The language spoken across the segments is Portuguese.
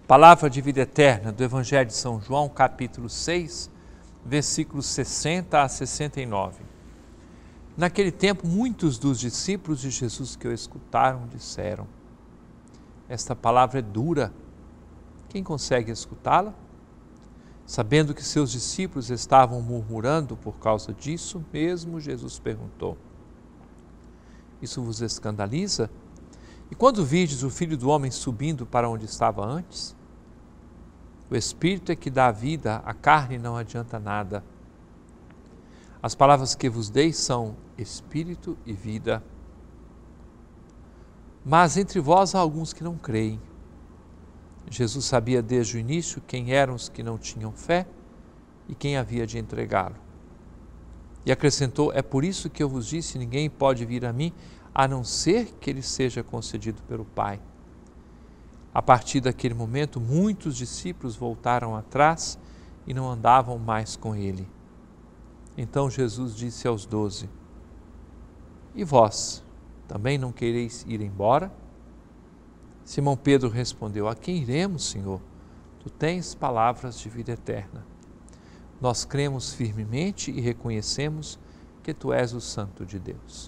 Palavra de vida eterna do Evangelho de São João, capítulo 6, versículos 60 a 69. Naquele tempo, muitos dos discípulos de Jesus que o escutaram disseram: esta palavra é dura, quem consegue escutá-la? Sabendo que seus discípulos estavam murmurando por causa disso mesmo, Jesus perguntou: isso vos escandaliza? E quando virdes o Filho do Homem subindo para onde estava antes? O Espírito é que dá vida, a carne não adianta nada. As palavras que vos dei são Espírito e vida. Mas entre vós há alguns que não creem. Jesus sabia desde o início quem eram os que não tinham fé e quem havia de entregá-lo. E acrescentou: é por isso que eu vos disse, ninguém pode vir a mim, a não ser que ele seja concedido pelo Pai. A partir daquele momento, muitos discípulos voltaram atrás e não andavam mais com ele. Então Jesus disse aos 12: e vós, também não quereis ir embora? Simão Pedro respondeu: a quem iremos, Senhor? Tu tens palavras de vida eterna. Nós cremos firmemente e reconhecemos que tu és o Santo de Deus.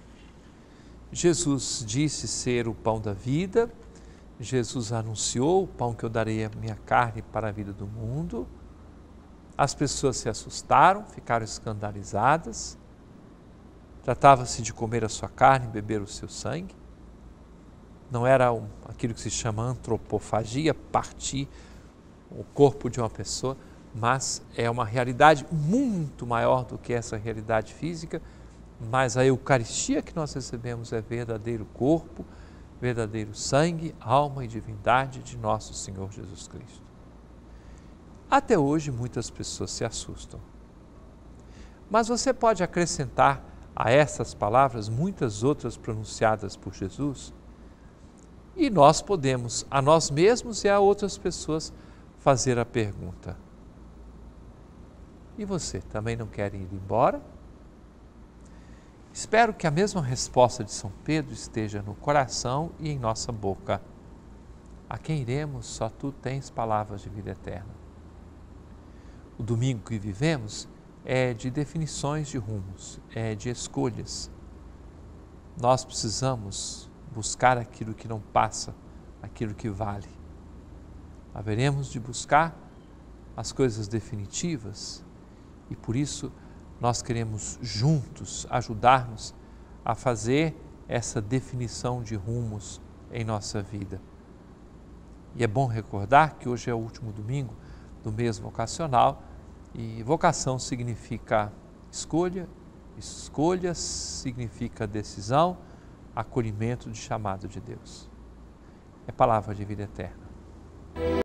Jesus disse ser o pão da vida. Jesus anunciou: o pão que eu darei é minha carne para a vida do mundo. As pessoas se assustaram, ficaram escandalizadas. Tratava-se de comer a sua carne e beber o seu sangue. Não era aquilo que se chama antropofagia, partir o corpo de uma pessoa, mas é uma realidade muito maior do que essa realidade física. Mas a Eucaristia que nós recebemos é verdadeiro corpo, verdadeiro sangue, alma e divindade de nosso Senhor Jesus Cristo. Até hoje muitas pessoas se assustam. Mas você pode acrescentar a essas palavras muitas outras pronunciadas por Jesus, e nós podemos a nós mesmos e a outras pessoas fazer a pergunta: e você também não quer ir embora? Espero que a mesma resposta de São Pedro esteja no coração e em nossa boca. A quem iremos? Só tu tens palavras de vida eterna. O domingo que vivemos é de definições de rumos, é de escolhas. Nós precisamos buscar aquilo que não passa, aquilo que vale. Haveremos de buscar as coisas definitivas e por isso nós queremos juntos ajudar-nos a fazer essa definição de rumos em nossa vida. E é bom recordar que hoje é o último domingo do mês vocacional e vocação significa escolha, escolha significa decisão, acolhimento de chamado de Deus. É palavra de vida eterna.